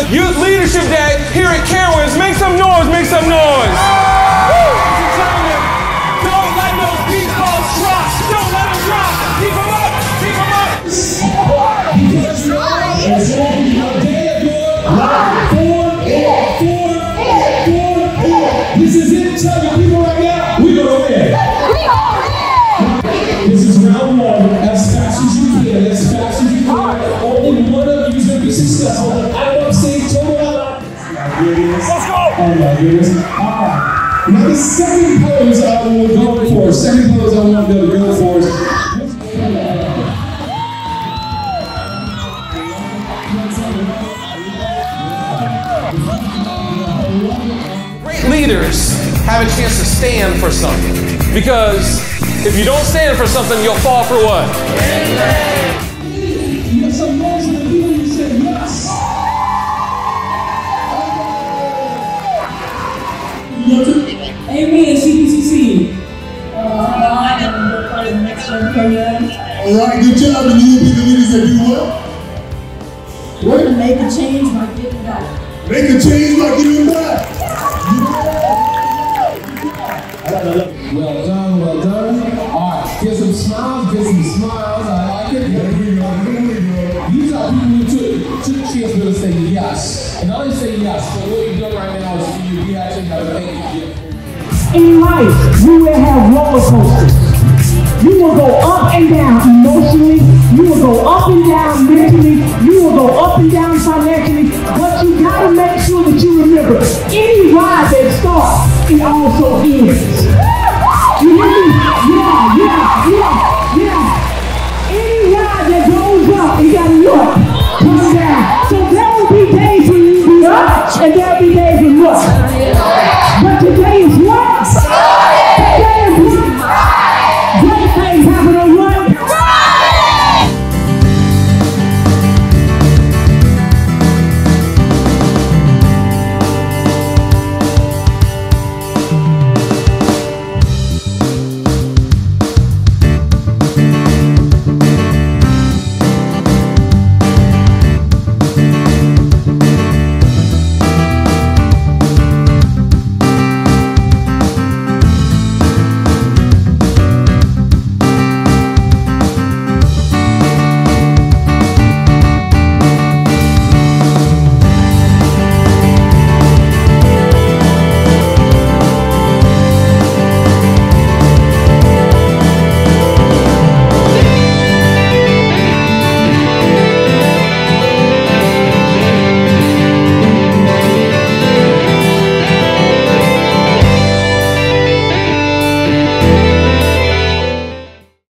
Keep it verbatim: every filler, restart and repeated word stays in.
Youth Leadership Day here at Carowinds. Make some noise, make some noise. Woo! Don't let those beach balls drop. Don't let them drop. Keep them up, keep them up. Because you're right. It's a day of your life. Four, four, four, four. This is it. Tell your people right now, we gonna win. This is round one. As fast as you can, as fast as you can. Only one of you is going to be successful. I'm up stage, total out. Let's go! Oh my goodness. All right. Now the second pose I will go for. Second pose I want to go for is. Great leaders have a chance to stand for something. Because if you don't stand for something, you'll fall for what? You have some noise in the people who said yes. Amen, C P C C. Uh, I am the part of the next generation. All right, good job. And you will be the leaders that do what? We're going to make a change by giving back. Make a change by giving back. Well done, well done. All right, get some smiles, get some smiles. I like it. Here we go, here we go. These are people who took, took a chance to say yes. And not only say yes, but what you're doing right now is for you. We actually have a thank you. In life, you will have roller coasters. You will go up and down emotionally. You will go up and down mentally. You will go up and down financially. But you got to make sure that you remember, any ride that starts, it also ends. You hear me? Yeah, yeah, yeah, yeah. Any ride that goes up, you got to look, come down. So there will be days when you be up, and there will be days when what? But today is what?